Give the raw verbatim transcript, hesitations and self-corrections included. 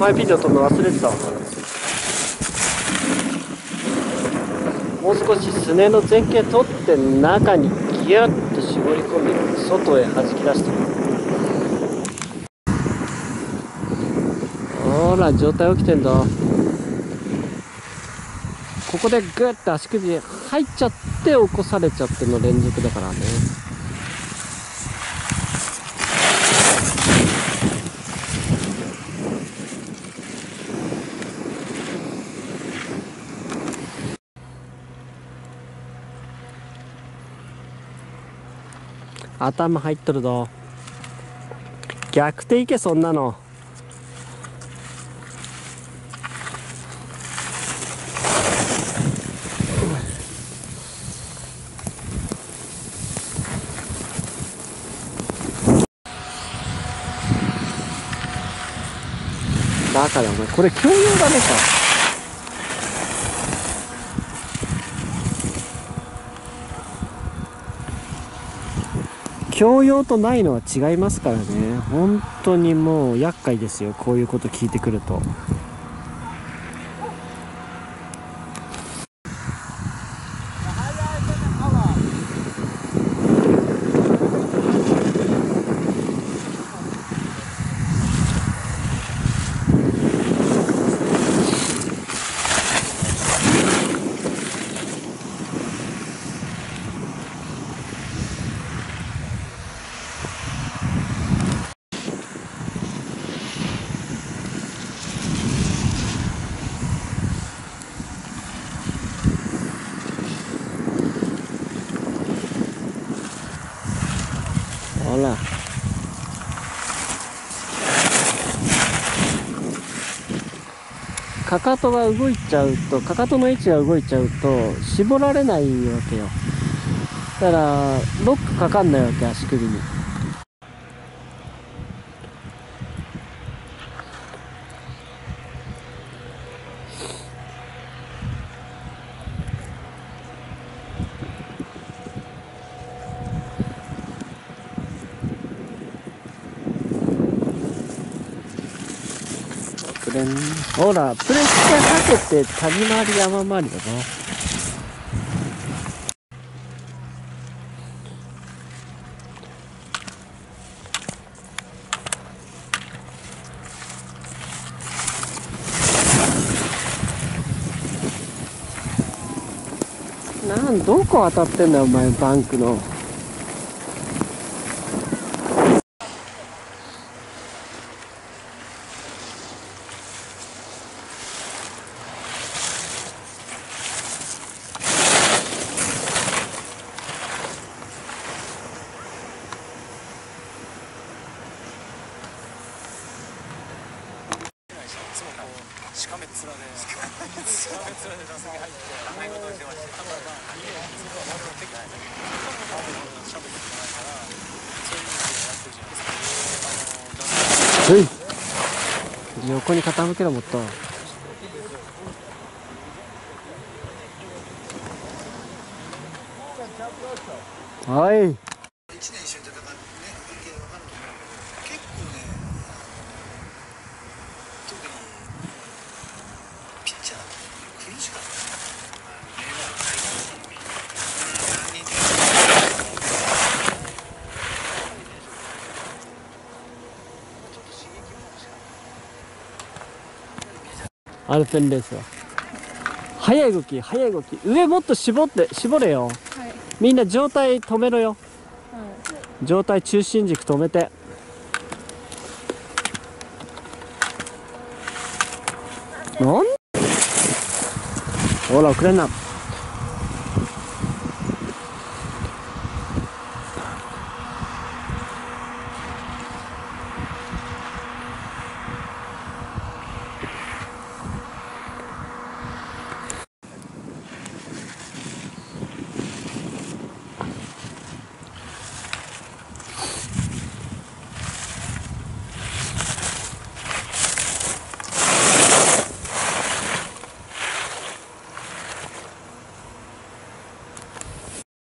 前ビデオ撮るの忘れてたわ。もう少しすねの前傾取って中にギュッと絞り込んで外へ弾き出してる。ほら状態起きてんだ。ここでグッと足首入っちゃって起こされちゃっての連続だからね。頭入っとるぞ。逆転いけそんなの。バカだお前、これ共用だねか。共用とないのは違いますからね。本当にもう厄介ですよ、こういうこと聞いてくると。ほらかかとが動いちゃうと、かかとの位置が動いちゃうと絞られないわけよ。だからロックかかんないわけ、足首に。ほらプレッシャーかけて谷回り山回りだぞ。なんどこ当たってんだよお前、バンクの。 しかめっ面でしかめっ面で打席入って考え事をしてました。だからまあ俺も結構しゃべってないからそういう意味でやってるじゃないですか。 はい、横に傾けろもっと。はい、 一年一緒に戦ってね、関係わかると思うけど、結構ね、特にピッチャー苦しかった。 アルペンレースは速い動き、速い動き、上もっと絞って絞れよ、はい、みんな上体止めろよ、うん、上体中心軸止めて。なんほら遅れんな。